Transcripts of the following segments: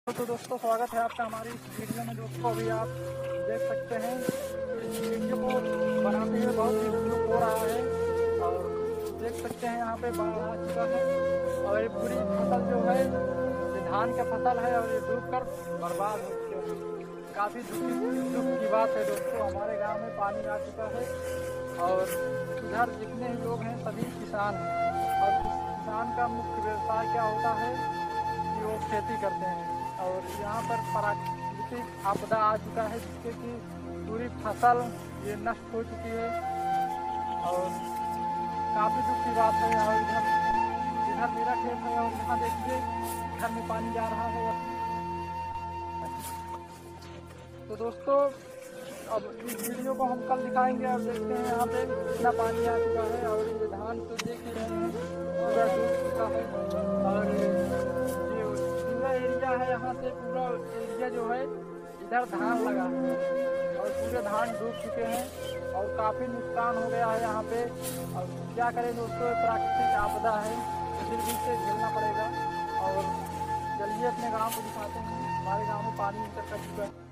तो दोस्तों स्वागत है आपका हमारी इस वीडियो में। दोस्तों अभी आप देख सकते हैं इस वीडियो को बनाते हुए बहुत ही दुख हो रहा है और देख सकते हैं यहाँ पे बाढ़ आ चुका है और ये पूरी फसल जो है ये धान का फसल है और ये डूब कर बर्बाद हो चुके हैं। काफ़ी दुख की बात है दोस्तों। हमारे गांव में पानी आ चुका है और इधर जितने भी लोग हैं सभी किसान हैं और किसान का मुख्य व्यवसाय क्या होता है कि वो खेती करते हैं और यहाँ पर प्राकृतिक आपदा आ चुका है जिससे कि पूरी फसल ये नष्ट हो चुकी है और काफ़ी दुख की बात है। और इधर इधर मेरा खेत है और यहाँ देखिए घर में पानी जा रहा है। तो दोस्तों अब इस वीडियो को हम कल दिखाएंगे और देखते हैं यहाँ पे कितना पानी आ चुका है और ये धान तो देख ही रहे हैं पूरा डूब चुका है और ये पूरा एरिया है यहाँ से पूरा एरिया जो है इधर धान लगा है और पूरे धान डूब चुके हैं और काफ़ी नुकसान हो गया है यहाँ पे। और क्या करें दोस्तों, प्राकृतिक आपदा है फिर भी इसे झेलना पड़ेगा। और चलिए अपने गाँव को दिखाते हैं। हमारे गाँव में पानी इंटर कर चुका है।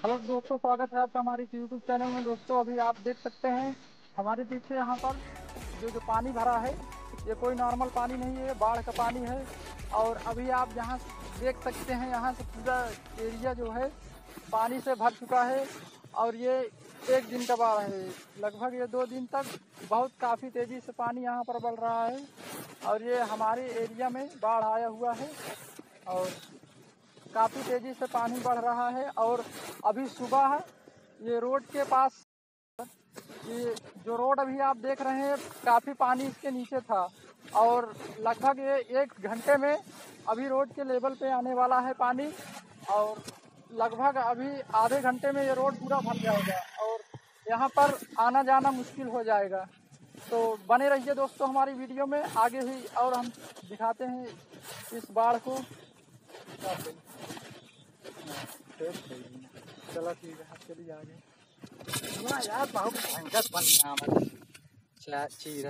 हेलो दोस्तों, स्वागत है आपका हमारे यूट्यूब चैनल में। दोस्तों अभी आप देख सकते हैं हमारे पीछे यहाँ पर जो पानी भरा है, ये कोई नॉर्मल पानी नहीं है, बाढ़ का पानी है। और अभी आप यहाँ देख सकते हैं, यहाँ से पूरा एरिया जो है पानी से भर चुका है। और ये एक दिन का बाढ़ है, लगभग ये 2 दिन तक बहुत काफ़ी तेज़ी से पानी यहाँ पर बढ़ रहा है। और ये हमारे एरिया में बाढ़ आया हुआ है और काफ़ी तेज़ी से पानी बढ़ रहा है। और अभी सुबह ये रोड के पास, ये जो रोड अभी आप देख रहे हैं, काफ़ी पानी इसके नीचे था। और लगभग ये 1 घंटे में अभी रोड के लेवल पे आने वाला है पानी। और लगभग अभी आधे घंटे में ये रोड पूरा भर जाएगा और यहाँ पर आना जाना मुश्किल हो जाएगा। तो बने रहिए दोस्तों हमारी वीडियो में, आगे ही और हम दिखाते हैं इस बाढ़ को। चलो ठीक है, चलिए आगे। यार बहुत भयंकर बन चीज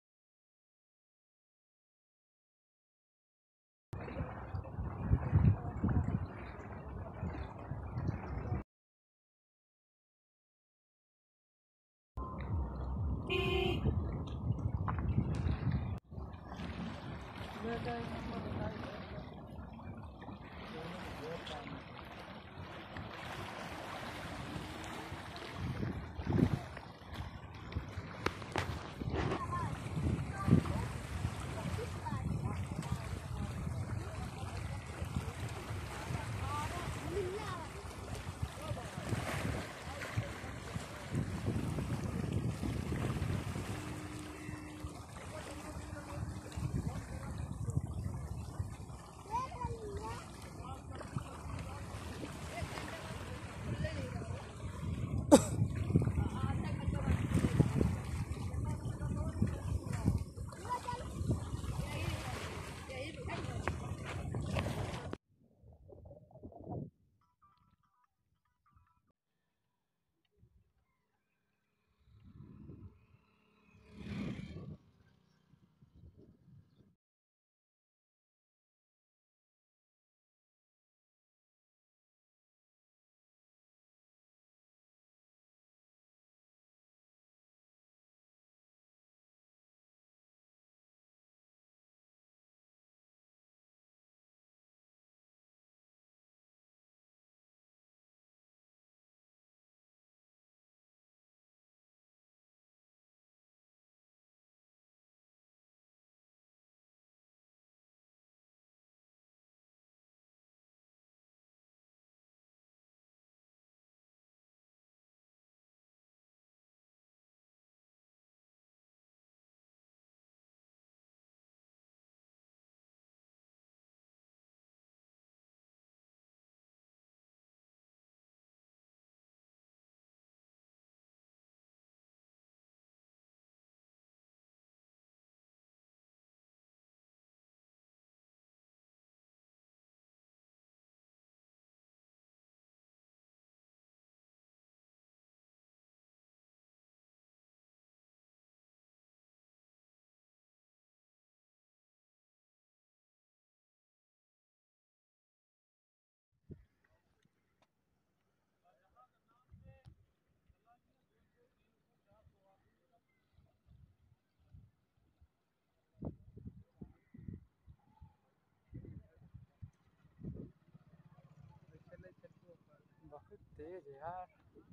बहुत तेज है यार।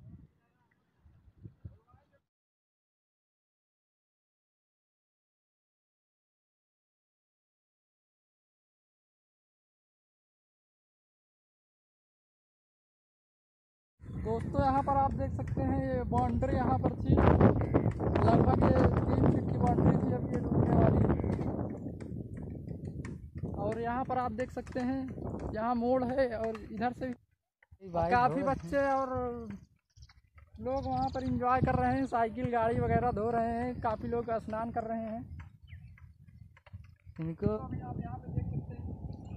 दोस्तों यहाँ पर आप देख सकते हैं, ये बाउंड्री यहाँ पर थी, लगभग ये 3 फीट की बाउंड्री थी, अब ये डूबने वाली है। और यहाँ पर आप देख सकते हैं, यहाँ मोड़ है और इधर से काफ़ी बच्चे और लोग वहाँ पर एंजॉय कर रहे हैं, साइकिल गाड़ी वगैरह धो रहे हैं, काफ़ी लोग स्नान कर रहे हैं। इनको आप यहाँ पे देख सकते हैं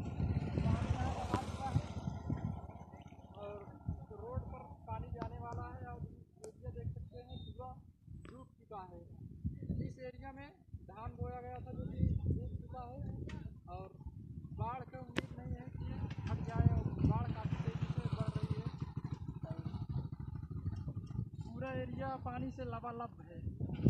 और रोड पर पानी जाने वाला है। और एरिया देख सकते हैं पूरा डूब चुका है। इस एरिया में धान बोया गया था जो कि डूब चुका है। और बाढ़ का उम्मीद नहीं है कि हट जाए, और बाढ़ काफ़ी तेज़ी से बढ़ रही है। पूरा एरिया पानी से लबालब है।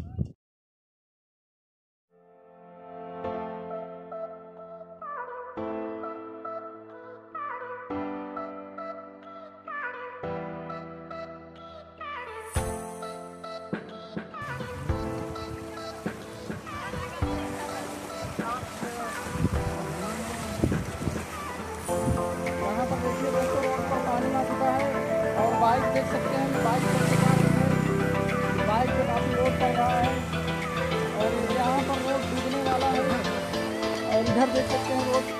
यहाँ पर देखिए दोस्तों, रोड पर पानी आ चुका है और बाइक देख सकते हैं, बाइक पे काफ़ी लोड पड़ रहा है और यहाँ पर रोड डूबने वाला है और इधर देख सकते हैं रोड।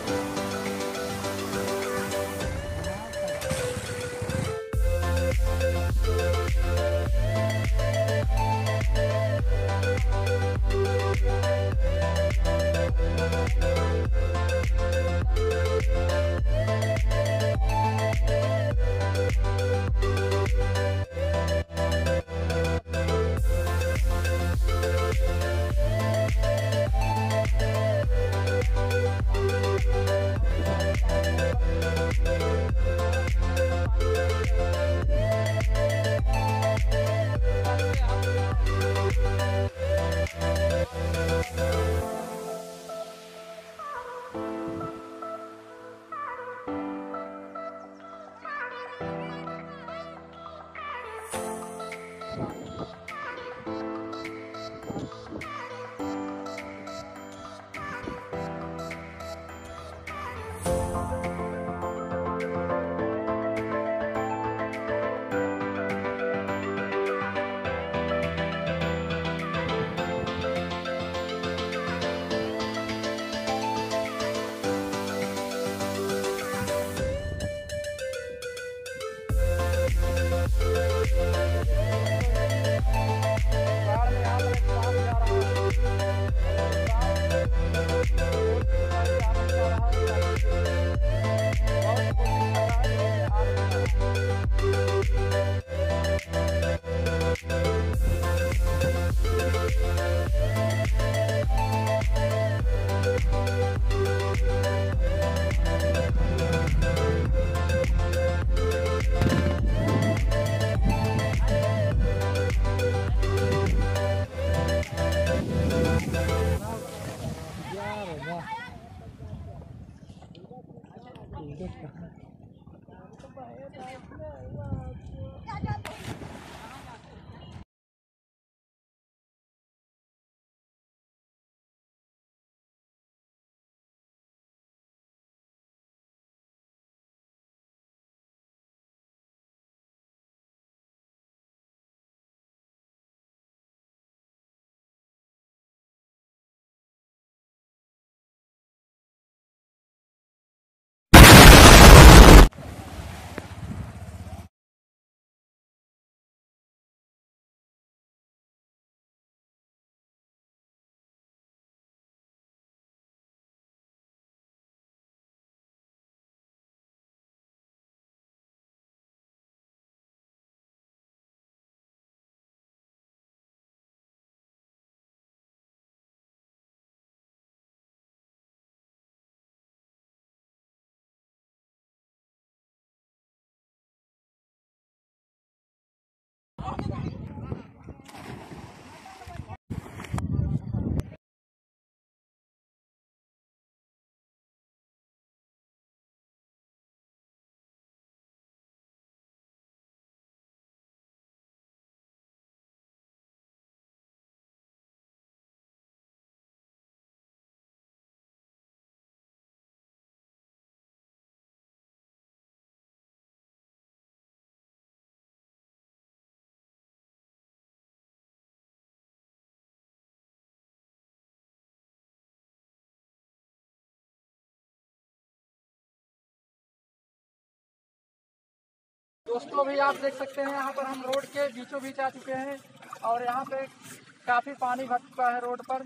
दोस्तों अभी आप देख सकते हैं, यहाँ पर हम रोड के बीचों बीच आ चुके हैं और यहाँ पे काफ़ी पानी भर चुका है रोड पर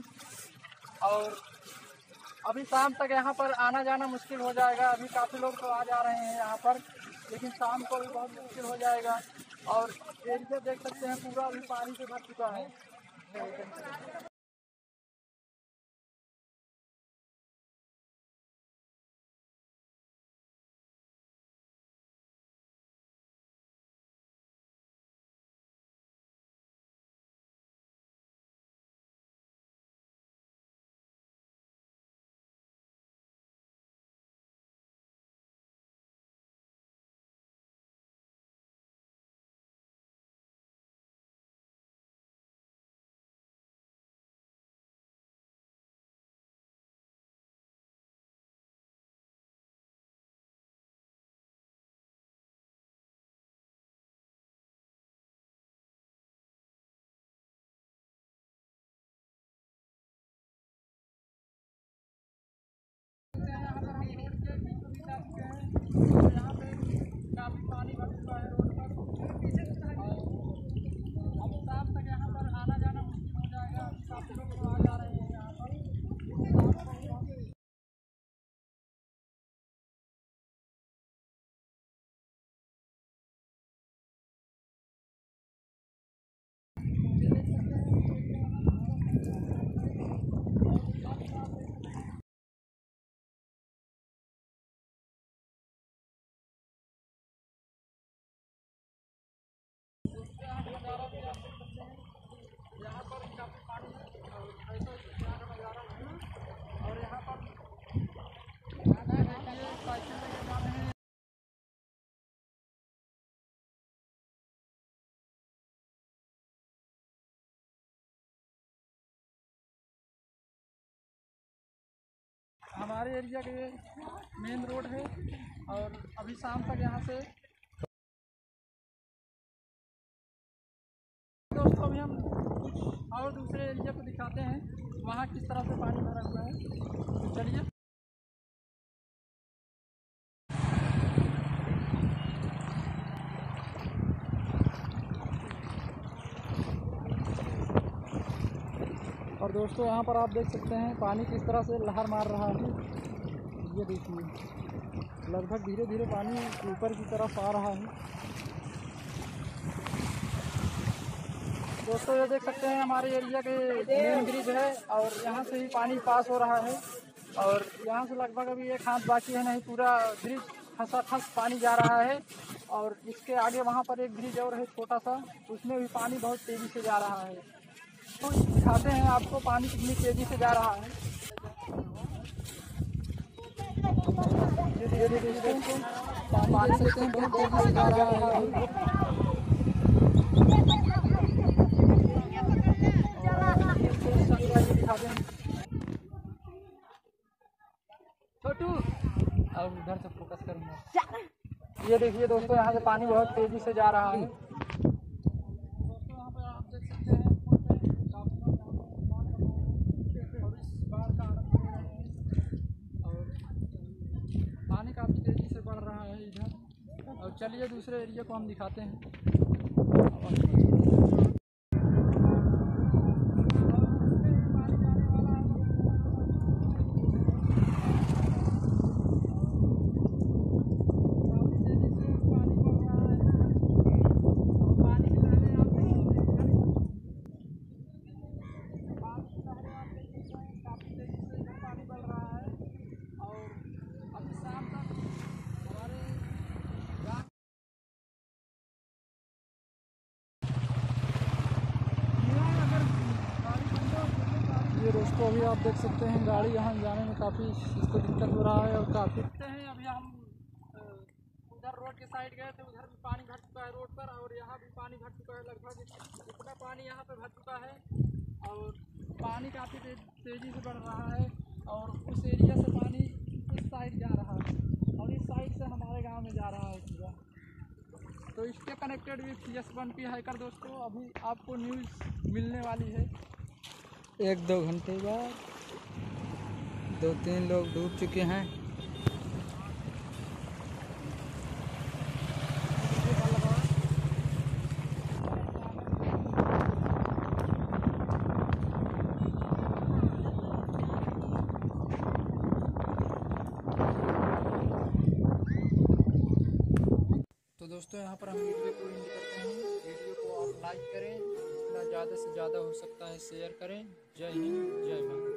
और अभी शाम तक यहाँ पर आना जाना मुश्किल हो जाएगा। अभी काफ़ी लोग तो आ जा रहे हैं यहाँ पर, लेकिन शाम को भी बहुत मुश्किल हो जाएगा। और एरिया देख सकते हैं पूरा अभी पानी से भर चुका है। हमारे एरिया के मेन रोड है और अभी शाम तक यहाँ से दोस्तों अभी हम कुछ और दूसरे एरिया को दिखाते हैं वहाँ किस तरह से पानी भरा हुआ है। तो चलिए। और दोस्तों यहाँ पर आप देख सकते हैं पानी किस तरह से लहर मार रहा है। ये देखिए लगभग धीरे धीरे पानी ऊपर की तरफ आ रहा है। दोस्तों ये देख सकते हैं हमारे एरिया के मेन ब्रिज है और यहाँ से ही पानी पास हो रहा है और यहाँ से लगभग अभी एक हाथ बाकी है, नहीं पूरा ब्रिज खस पानी जा रहा है। और इसके आगे वहाँ पर एक ब्रिज और है छोटा सा, उसमें भी पानी बहुत तेज़ी से जा रहा है। तो दिखाते हैं आपको पानी कितनी तेज़ी से जा रहा है। ये देखिए दोस्तों पानी देख सकते हैं बहुत तेज़ी से जा रहा है। छोटू अब उधर से फोकस करूँगा। ये देखिए दोस्तों यहाँ से पानी बहुत तेज़ी से जा रहा है। दोस्तों यहाँ पर आप देख सकते हैं और इस बार का आनंद ले रहे हैं और पानी काफ़ी तेज़ी से बढ़ रहा है इधर। और चलिए दूसरे एरिया को हम दिखाते हैं। ये दोस्तों अभी आप देख सकते हैं गाड़ी यहाँ जाने में काफ़ी इसको दिक्कत हो रहा है और काफ़ी अभी हम उधर रोड के साइड गए थे, उधर भी पानी भर चुका है रोड पर और यहाँ भी पानी भर चुका है। लगभग इतना पानी यहाँ पे भर चुका है और पानी काफ़ी तेज़ी से बढ़ रहा है और उस एरिया से पानी इस साइड जा रहा है और इस साइड से हमारे गाँव में जा रहा है पूरा। तो इसके कनेक्टेड विथ यस1P हैकर दोस्तों अभी आपको न्यूज़ मिलने वाली है। 1-2 घंटे बाद 2-3 लोग डूब चुके हैं। तो दोस्तों यहाँ पर हम वीडियो को एंड करते हैं। वीडियो को आप लाइक करें, जितना ज़्यादा से ज़्यादा हो सकता है शेयर करें। जय हिंद, जय भारत।